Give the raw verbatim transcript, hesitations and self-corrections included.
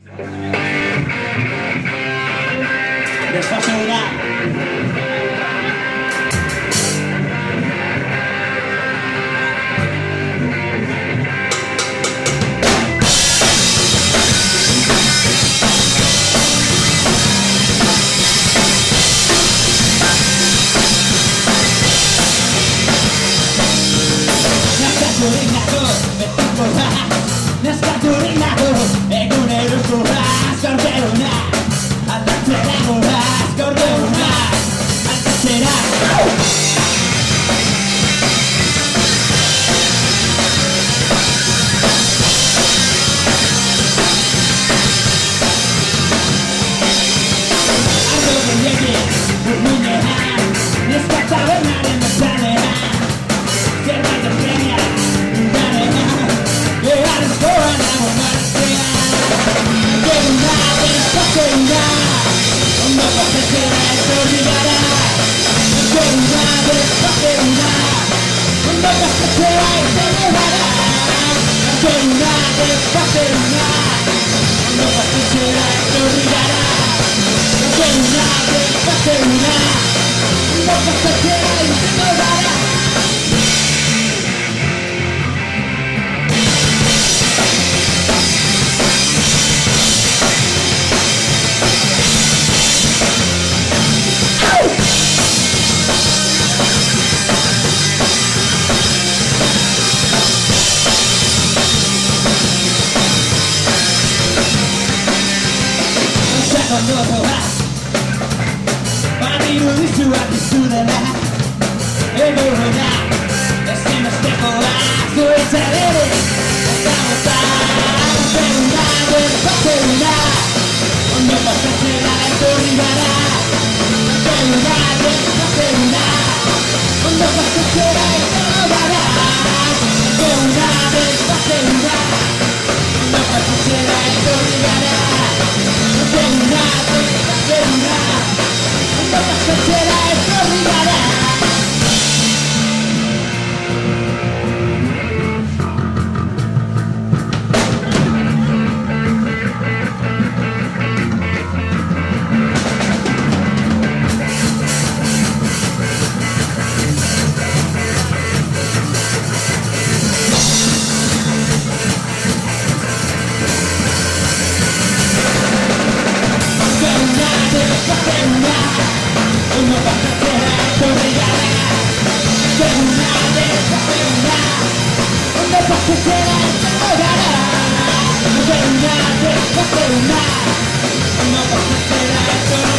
Despacio una. Neskaturinako eguneroko azkordeuna aldatzerako azkordeuna aldatzera Ardo gehiagin urmuinean neskatauenaren bezalean zerbait premia Badiru dizuak izudela Egurrena ezinbestekoa zuetzadere Eta bota Bateuna, bateuna Ondo pasatzera etorri gara Bateuna, bateuna Ondo pasatzera etorri gara Bateuna, bateuna Ondo pasatzera etorri gara Bateuna, bateuna Ondo pasatzera etorri gara Una, una, una, una, una, una, una, una,